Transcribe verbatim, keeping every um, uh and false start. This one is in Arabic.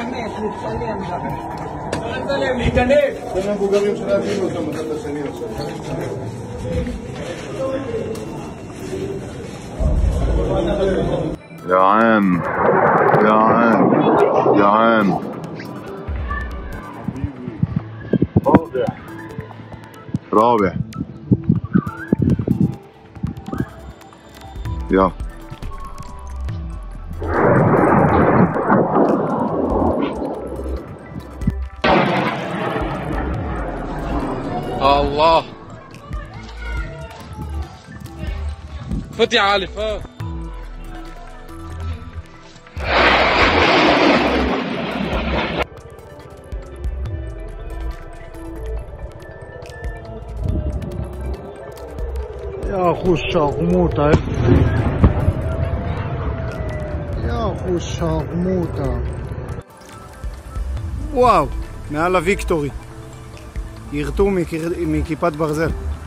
להתאמץ, לצלם גם. לצלם, להיכנס! זה מבוגרים שלהבינו אותם אחד לשני עכשיו. יען, יען, יען. رابع يلا الله فتي عالي فوق يا اخو الشرموطة يا اخو الشرموطة וואו, מעל הוויקטורי ירטו מכיפת ברזל.